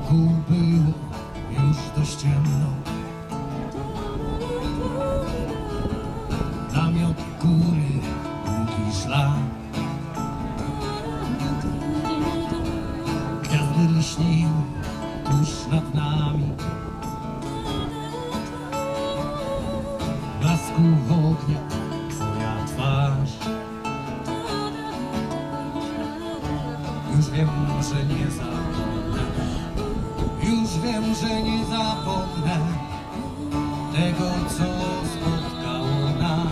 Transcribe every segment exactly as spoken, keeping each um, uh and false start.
Wokół było już dość ciemno. Namiot góry, długi szlak. Gwiazdy lśniły tuż nad nami. W blasku ognia twoja twarz. Już wiem, że nie zapomnę. Już wiem, że nie zapomnę tego, co spotkało nas.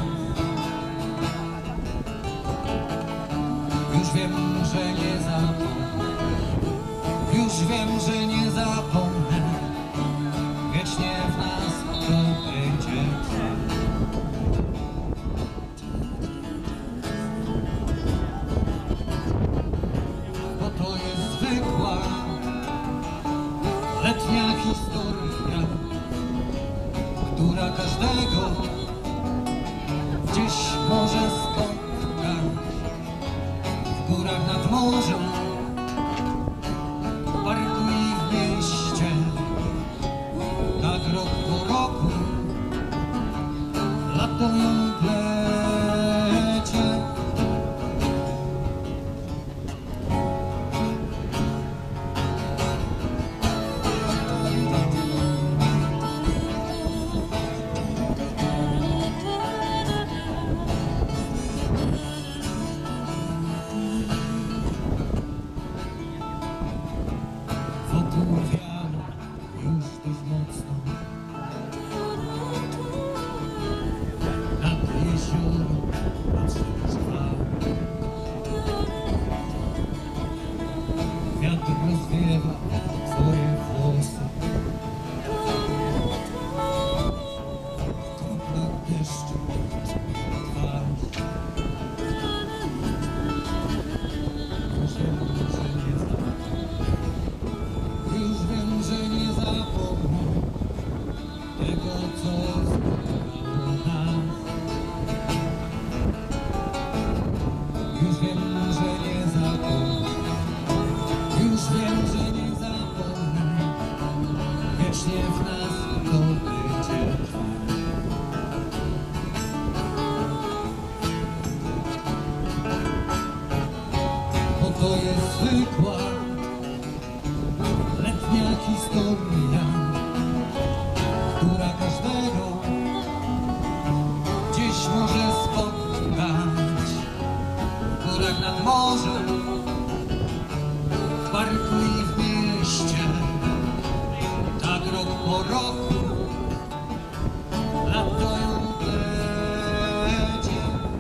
Już wiem, że nie zapomnę. Już wiem, że nie zapomnę. Wiecznie w nas to będzie trwać. Bo to jest zwykła letnia historia, która każdego gdzieś może spotkać. W górach nad morzem, w parku i w mieście. Tak rok po roku lato ją plecie. Wokół wiało już dość mocno. Nad jezioro patrzy trwał. Wiatr rozwiewa twoje włosy. W kroplach deszczu twarz. Już wiem, że nie zapomnę. Już wiem, że nie zapomnę tego, co spotkało nas. Już wiem, że nie zapomnę. Już wiem, że nie zapomnę. Wiecznie w nas to będzie trwać. Bo to jest zwykła letnia historia, która każdego gdzieś może spotkać. W górach nad morzem, w parku i w mieście. Tak rok po roku lato ją plecie.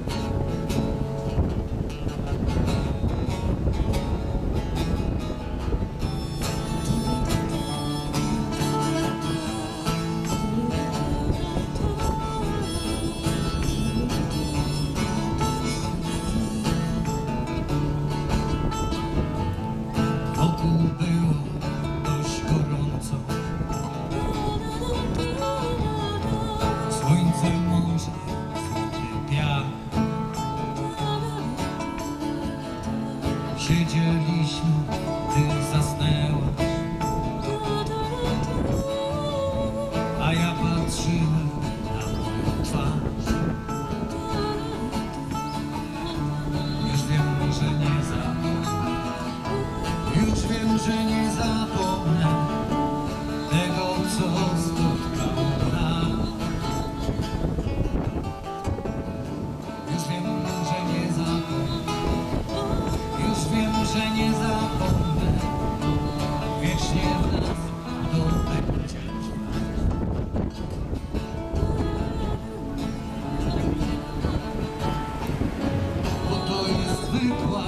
Wokół było dość gorąco. Słońce, morze, suchy piach. Siedzieliśmy, ty zasnęłaś, a ja patrzyłem na twoją twarz. Już wiem, że nie zapomnę. Już wiem, że nie zapomnę tego, co spotkało nas. Już wiem, że nie zapomnę. Już wiem, że nie zapomnę. Wiecznie w nas to będzie trwać. Bo to jest zwykła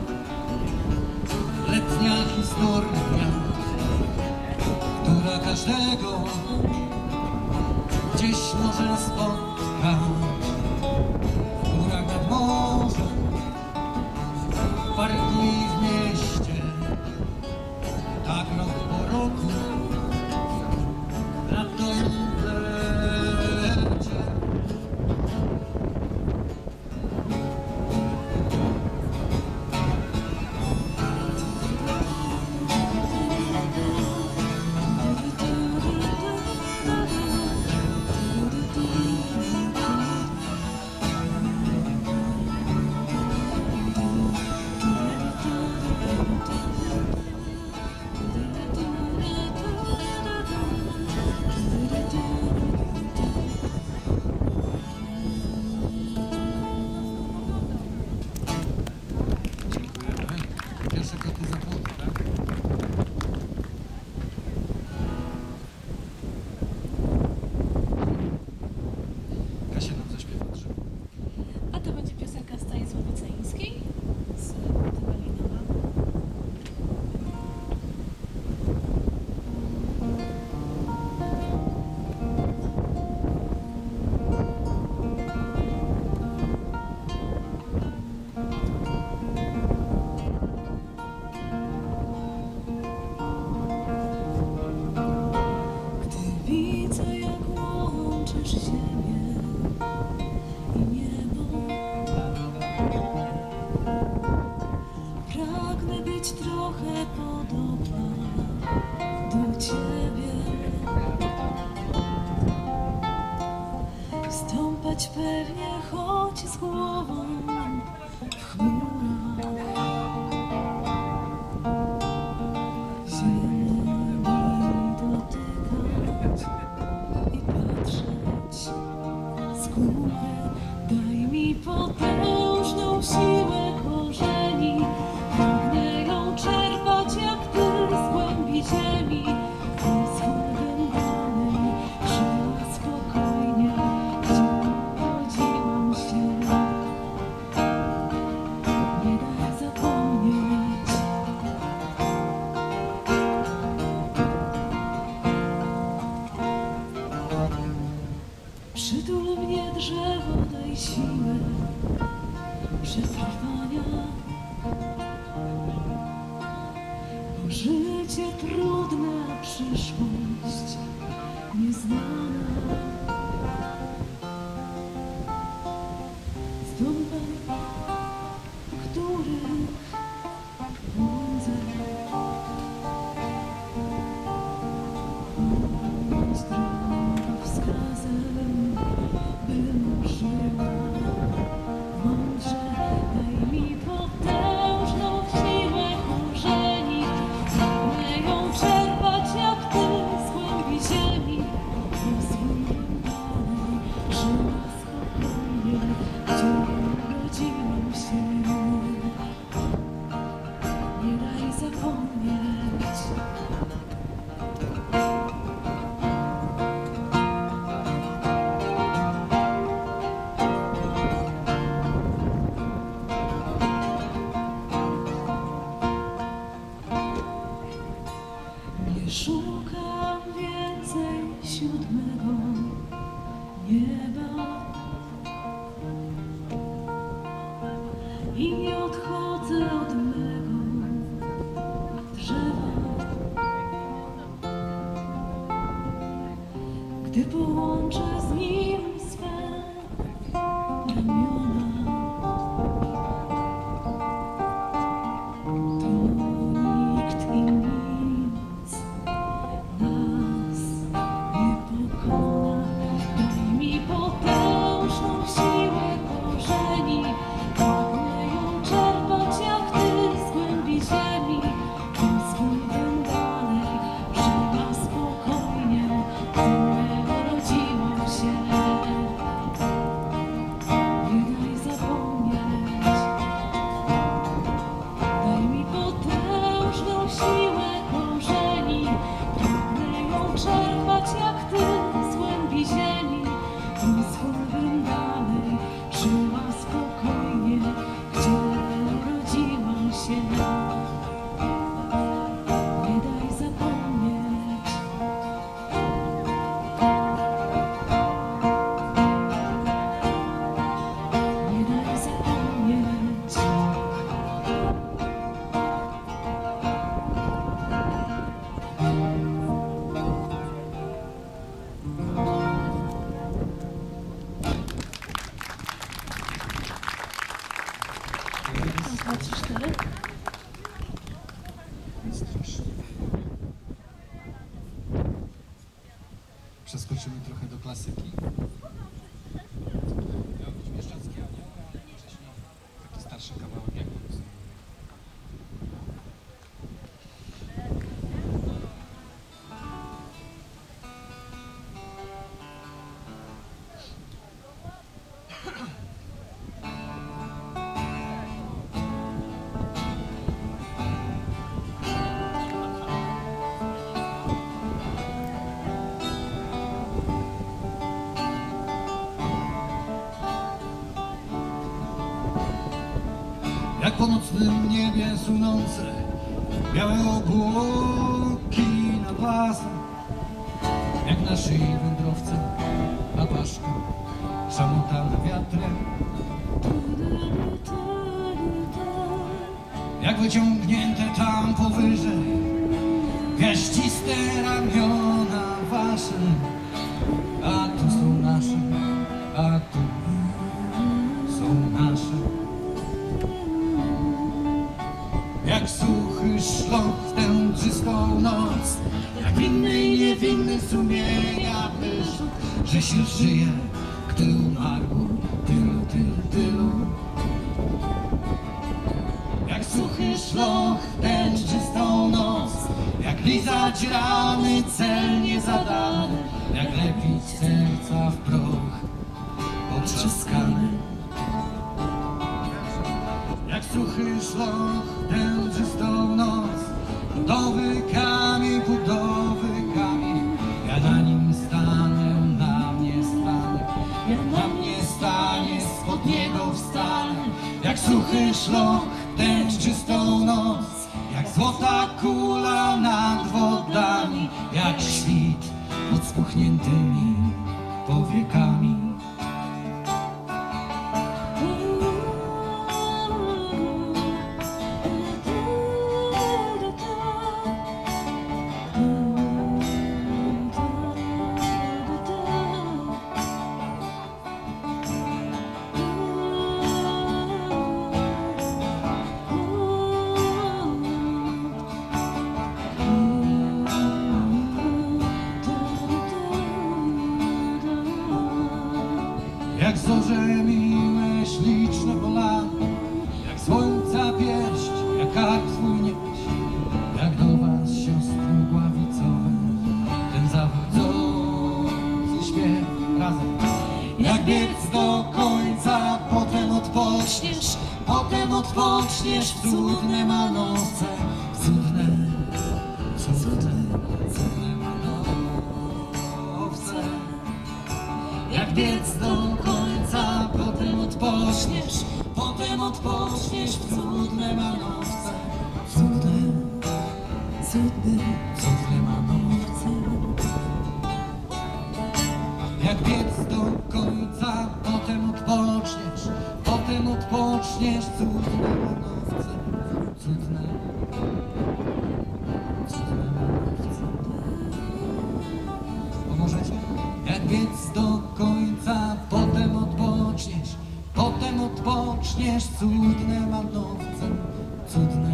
letnia historia, która każdego gdzieś może spotkać. W górach nad morzem, w parku i w mieście. Tak rok po roku lato ją plecie. koty zapłony, tak? Kasia nam zaśpiewa drzewo. A to będzie piosenka Stanisławy Ceńskiej z Płyty Malinowa. Gdy widzę, jak łączysz ziemię i niebo, pragnę być trochę podobna do Ciebie, stąpać pewnie, choć z głową w chmurach, ziemi dotykać i patrzeć z góry. Daj mi potężną siłę korzeni, pragnę ją czerpać jak Ty z głębi ziemi. I z chłodem dalej żyła spokojnie, gdzie urodziłam się. Nie daj zapomnieć. Przytul mnie drzewo, daj siłę przetrwania, bo życie trudne, a przyszłość nieznana. Stąpam, których błądzę, bądź drogowskazem, bym żyła mądrze. Daj mi potężną siłę korzeni, pragnę ją czerpać jak Ty z głębi ziemi. Pozwól dalej żyła spokojnie, gdzie urodziłam się. Nie daj zapomnieć. Nie szukam więcej siódmego nieba i nie odchodzę od mego drzewa. Gdy połączę z nim swe ramiona, to nikt i nic nas nie pokona. Daj mi potężną siłę korzeni, pragnę ją czerpać jak Ty z głębi ziemi. Pozwól dalej żyła spokojnie, gdy urodziłam się. Nie daj zapomnieć. Daj mi potężną siłę korzeni, pragnę ją czerpać jak Ty z głębi ziemi. Pozwól, bym dalej żyła spokojnie, gdzie urodziłam się. Nie daj zapomnieć. Nie daj zapomnieć. Raz, dwa, trzy, cztery. Strasznie. Przeskoczymy trochę do klasyki. Miał być Mieszczanski Anioł, a jednocześnie taki starszy kawałek jak on. jak po nocnym niebie sunące białe obłoki nad lasem, jak na szyi wędrowca apaszka szamotana wiatrem, jak wyciągnięte tam powyżej piaściste ramiona wasze, a tu są nasze, a tu są nasze. Jak suchy szlok w tę czystą noc, jak winny i niewinny sumienia wyrzut, że się żyje, gdy umarło tylu, tylu, tylu. Jak suchy szloch w tę czystą noc, jak lizać rany celnie zadane, jak lepić serca w proch potrzaskane. Jak suchy szloch w tę czystą noc, budowy kamień, budowy kamień, ja na nim stanę, na mnie stanę, ja na mnie stanie, spod niego wstanę. Jak suchy szloch w tę czystą noc, jak złota kula nad wodami, jak świt pod spuchniętymi powiekami. Jak zorze miłe, śliczne polany, jak słońca pierść, jak karp twój nieść, jak do was siostry mgławicowe, ten zawodzący śpiew razem. Jak biec do końca, potem odpoczniesz, potem odpoczniesz w cudne manowce, w cudne, cudne, cudne manowce. Jak biec do końca, potem odpoczniesz, potem odpoczniesz w cudne manowce, cudne, cudne, cudne manowce. Jak biec do końca, potem odpoczniesz, potem odpoczniesz w cudne manowce, cudne, cudne manowce. Pomożecie? Jak biec do końca, potem odpoczniesz, potem odpoczniesz, cudne manowce, cudne.